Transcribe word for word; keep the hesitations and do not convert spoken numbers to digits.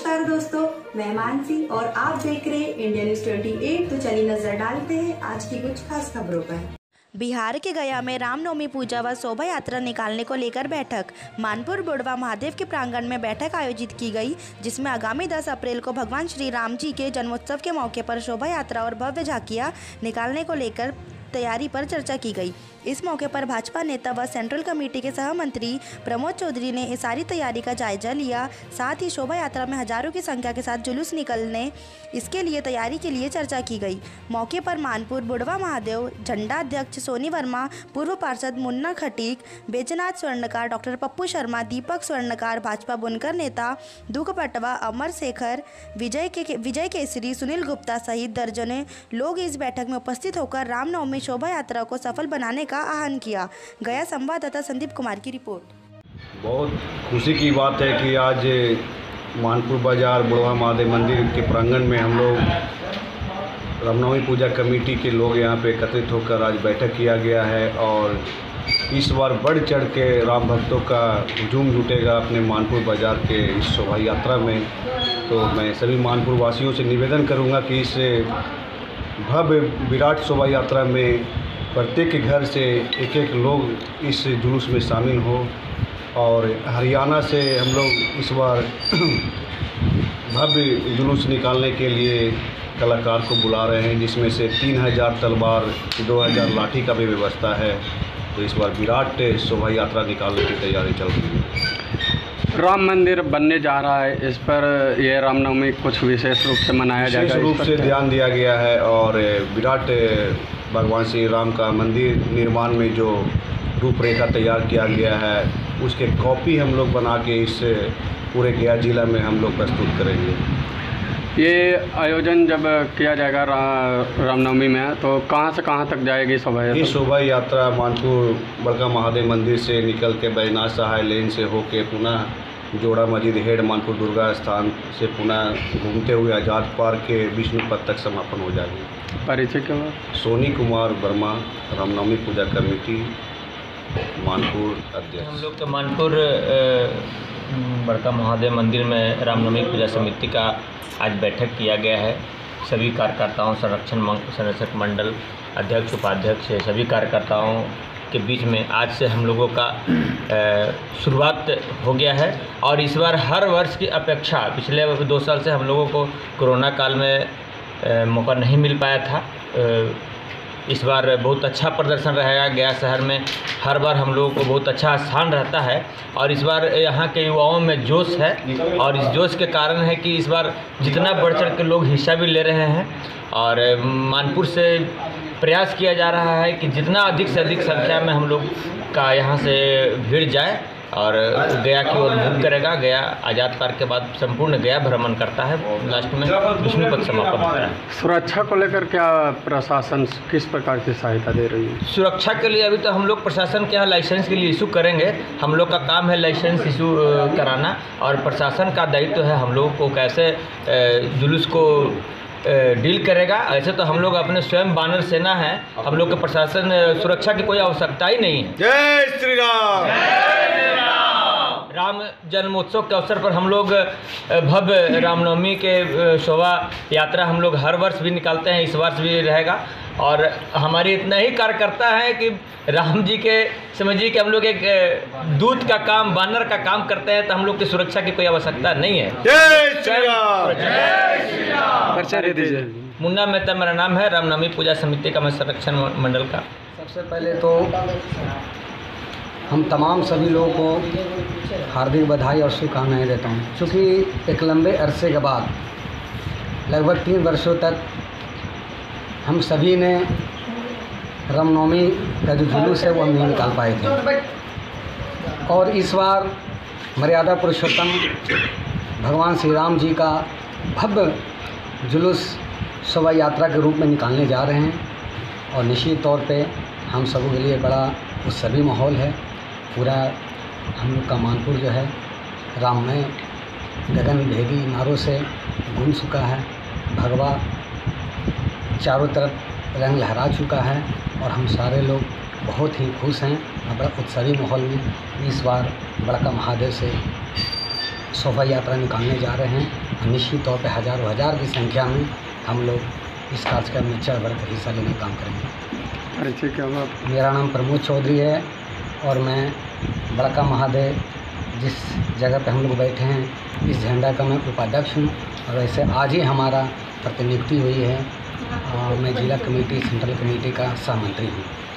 नमस्कार दोस्तों, मैं मानसी और आप देख रहे हैं इंडिया न्यूज अट्ठाईस। तो चलिए नजर डालते हैं आज की कुछ खास खबरों पर। बिहार के गया में रामनवमी पूजा व शोभा यात्रा निकालने को लेकर बैठक। मानपुर बुढ़वा महादेव के प्रांगण में बैठक आयोजित की गई, जिसमें आगामी दस अप्रैल को भगवान श्री राम जी के जन्मोत्सव के मौके पर शोभा यात्रा और भव्य झांकियां निकालने को लेकर तैयारी पर चर्चा की गई। इस मौके पर भाजपा नेता व सेंट्रल कमेटी के सहमंत्री प्रमोद चौधरी ने इस सारी तैयारी का जायजा लिया। साथ ही शोभा यात्रा में हजारों की संख्या के साथ जुलूस निकलने इसके लिए तैयारी के लिए चर्चा की गई। मौके पर मानपुर बुढ़वा महादेव झंडा अध्यक्ष सोनी वर्मा, पूर्व पार्षद मुन्ना खटीक, बैजनाथ स्वर्णकार डॉक्टर पप्पू शर्मा, दीपक स्वर्णकार, भाजपा बुनकर नेता दुख पटवा, अमर शेखर, विजय के विजय केसरी, सुनील गुप्ता सहित दर्जनों लोग इस बैठक में उपस्थित होकर रामनवमी शोभा यात्रा को सफल बनाने का आह्वान किया। गया संवाददाता संदीप कुमार की रिपोर्ट। बहुत खुशी की बात है कि आज मानपुर बाजार बुढ़वा महादेव मंदिर के प्रांगण में हम लोग रामनवमी पूजा कमेटी के लोग यहाँ पे एकत्रित होकर आज बैठक किया गया है और इस बार बढ़ चढ़ के राम भक्तों का हुजूम जुटेगा अपने मानपुर बाजार के इस शोभा यात्रा में। तो मैं सभी मानपुर वासियों से निवेदन करूँगा कि इस भव्य विराट शोभा यात्रा में प्रत्येक के घर से एक एक लोग इस जुलूस में शामिल हो। और हरियाणा से हम लोग इस बार भव्य जुलूस निकालने के लिए कलाकार को बुला रहे हैं, जिसमें से तीन हज़ार तलवार, दो हज़ार लाठी का भी व्यवस्था है। तो इस बार विराट शोभा यात्रा निकालने की तैयारी चल रही है। राम मंदिर बनने जा रहा है, इस पर यह रामनवमी कुछ विशेष रूप से मनाया जाएगा। विशेष रूप से ध्यान दिया गया है और विराट भगवान श्री राम का मंदिर निर्माण में जो रूपरेखा तैयार किया गया है उसके कॉपी हम लोग बना के इस पूरे गया जिला में हम लोग प्रस्तुत करेंगे। ये आयोजन जब किया जाएगा रा, रामनवमी में, तो कहाँ से कहाँ तक जाएगी शोभा यात्रा? ये शोभा यात्रा मानपुर बड़का महादेव मंदिर से निकल के बैजनाथ सहाय लेन से होके पुनः जोड़ा मस्जिद हेड मानपुर दुर्गा स्थान से पुनः घूमते हुए आज़ाद पार्क के विष्णु पथ तक समापन हो जाएगी। परिचय क्या? सोनी कुमार वर्मा, रामनवमी पूजा कमेटी मानपुर अध्यक्ष। हम लोग तो मानपुर बड़का महादेव मंदिर में रामनवमी पूजा समिति का आज बैठक किया गया है। सभी कार्यकर्ताओं, संरक्षण संरक्षक मंडल अध्यक्ष, उपाध्यक्ष, सभी कार्यकर्ताओं के बीच में आज से हम लोगों का शुरुआत हो गया है। और इस बार हर वर्ष की अपेक्षा पिछले दो साल से हम लोगों को कोरोना काल में आ, मौका नहीं मिल पाया था। आ, इस बार बहुत अच्छा प्रदर्शन रहेगा। गया शहर में हर बार हम लोगों को बहुत अच्छा स्थान रहता है और इस बार यहाँ के युवाओं में जोश है और इस जोश के कारण है कि इस बार जितना बढ़ चढ़ के लोग हिस्सा भी ले रहे हैं। और मानपुर से प्रयास किया जा रहा है कि जितना अधिक से अधिक संख्या में हम लोग का यहाँ से भीड़ जाए और गया की ओर मूव करेगा। गया आज़ाद पार्क के बाद संपूर्ण गया भ्रमण करता है, लास्ट में विष्णु पथ समापन होता है। सुरक्षा को लेकर क्या प्रशासन किस प्रकार की सहायता दे रही है? सुरक्षा के लिए अभी तो हम लोग प्रशासन के यहाँ लाइसेंस के लिए इशू करेंगे। हम लोग का काम है लाइसेंस इशू कराना और प्रशासन का दायित्व है हम लोगों को कैसे जुलूस को डील करेगा। ऐसे तो हम लोग अपने स्वयं बानर सेना है, हम लोग के प्रशासन सुरक्षा की कोई आवश्यकता ही नहीं है। जय श्री राम। राम जन्मोत्सव के अवसर पर हम लोग भव्य रामनवमी के शोभा यात्रा हम लोग हर वर्ष भी निकालते हैं, इस वर्ष भी रहेगा। और हमारी इतना ही कार्यकर्ता है कि राम जी के समझिए कि हम लोग एक दूत का काम, बानर का काम करते हैं, तो हम लोग की सुरक्षा की कोई आवश्यकता नहीं है। जय श्री राम। जय श्री राम। परिचय दीजिए। मुन्ना मेहता मेरा नाम है, रामनवमी पूजा समिति का मैं संरक्षण मंडल का। सबसे पहले तो हम तमाम सभी लोगों को हार्दिक बधाई और शुभकामनाएं देता हूं, क्योंकि एक लंबे अरसे के बाद लगभग तीन वर्षों तक हम सभी ने रामनवमी का जो जुलूस है वो हम नहीं निकाल पाए थे। और इस बार मर्यादा पुरुषोत्तम भगवान श्री राम जी का भव्य जुलूस शोभा यात्रा के रूप में निकालने जा रहे हैं और निश्चित तौर पे हम सबों के लिए बड़ा उत्सवी माहौल है। पूरा हम लोग का मानपुर जो है राममय गगन भेदी नारों से गूंज चुका है। भगवा चारों तरफ रंग लहरा चुका है और हम सारे लोग बहुत ही खुश हैं और बड़ा उत्सवी माहौल में इस बार बड़का महादेव से शोभा यात्रा निकालने जा रहे हैं। निश्चित तौर पर हज़ारों हज़ार की संख्या में हम लोग इस कार्यक्रम में चढ़ बढ़ कर हिस्सा लेने का काम करेंगे। परिचय क्या हुआ? मेरा नाम प्रमोद चौधरी है और मैं बड़का महादेव जिस जगह पे हम लोग बैठे हैं इस झंडा का मैं उपाध्यक्ष हूँ और वैसे आज ही हमारा प्रतिनियुक्ति हुई है और मैं जिला कमेटी सेंट्रल कमेटी का सहमंत्री हूँ।